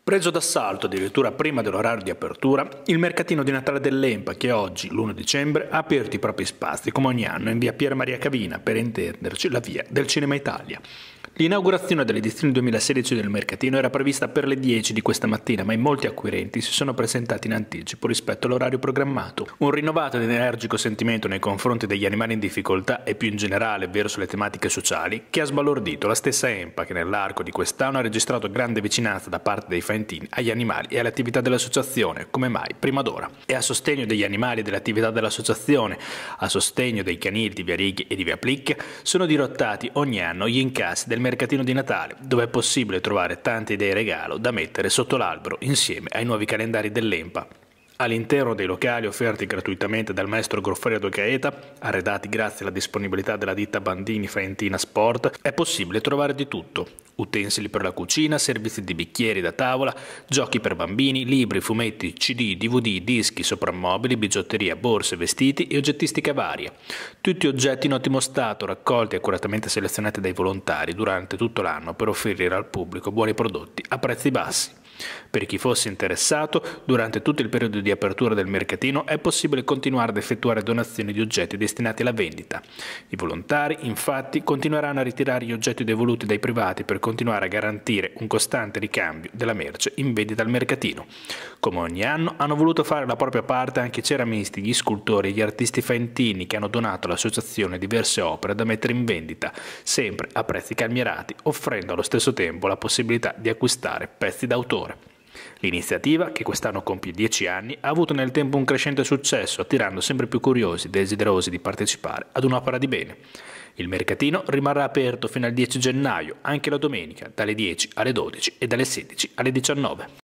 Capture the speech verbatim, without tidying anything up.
Preso d'assalto addirittura prima dell'orario di apertura, il mercatino di Natale dell'Empa che oggi, l'primo dicembre, ha aperto i propri spazi come ogni anno in via Pier Maria Cavina, per intenderci la via del Cinema Italia. L'inaugurazione dell'edizione duemilasedici del mercatino era prevista per le dieci di questa mattina, ma in molti acquirenti si sono presentati in anticipo rispetto all'orario programmato. Un rinnovato ed energico sentimento nei confronti degli animali in difficoltà e più in generale verso le tematiche sociali che ha sbalordito la stessa Empa che nell'arco di quest'anno ha registrato grande vicinanza da parte dei faentini agli animali e alle attività dell'associazione, come mai prima d'ora. E a sostegno degli animali e delle attività dell'associazione, a sostegno dei canili di via Righi e di via Plic, sono dirottati ogni anno gli incassi del mercatino di Natale, dove è possibile trovare tante idee regalo da mettere sotto l'albero insieme ai nuovi calendari dell'Empa. All'interno dei locali offerti gratuitamente dal maestro Goffredo Gaeta, arredati grazie alla disponibilità della ditta Bandini Faentina Sport, è possibile trovare di tutto: utensili per la cucina, servizi di bicchieri da tavola, giochi per bambini, libri, fumetti, C D, D V D, dischi, soprammobili, bigiotteria, borse, vestiti e oggettistica varia. Tutti oggetti in ottimo stato, raccolti e accuratamente selezionati dai volontari durante tutto l'anno per offrire al pubblico buoni prodotti a prezzi bassi. Per chi fosse interessato, durante tutto il periodo di apertura del mercatino è possibile continuare ad effettuare donazioni di oggetti destinati alla vendita. I volontari, infatti, continueranno a ritirare gli oggetti devoluti dai privati per continuare a garantire un costante ricambio della merce in vendita al mercatino. Come ogni anno, hanno voluto fare la propria parte anche i ceramisti, gli scultori e gli artisti faentini che hanno donato all'associazione diverse opere da mettere in vendita, sempre a prezzi calmierati, offrendo allo stesso tempo la possibilità di acquistare pezzi d'autore. L'iniziativa, che quest'anno compie dieci anni, ha avuto nel tempo un crescente successo, attirando sempre più curiosi e desiderosi di partecipare ad un'opera di bene. Il mercatino rimarrà aperto fino al dieci gennaio, anche la domenica, dalle dieci alle dodici e dalle sedici alle diciannove.